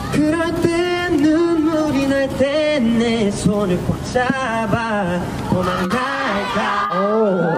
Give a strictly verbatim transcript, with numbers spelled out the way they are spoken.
그럴 땐 눈물이 날 땐 내 손을 꼭 잡아 도망갈까. 오.